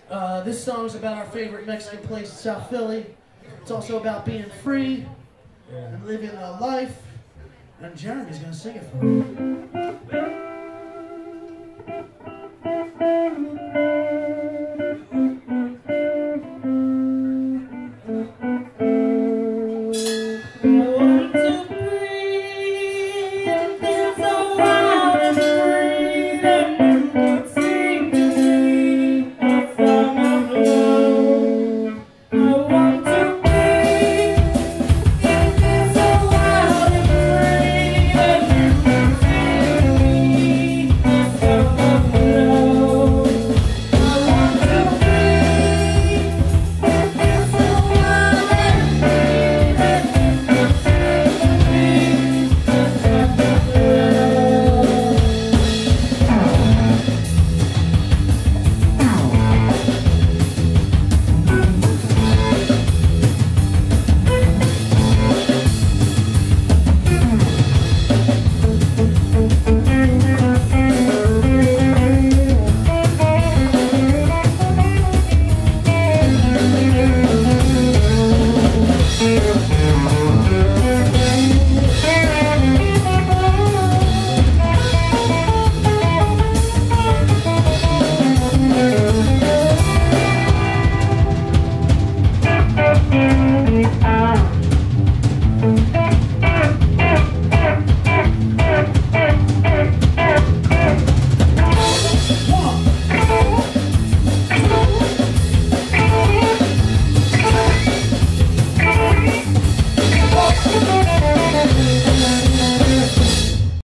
This song is about our favorite Mexican place in South Philly. It's also about being free and living a life. And Jeremy's going to sing it for you.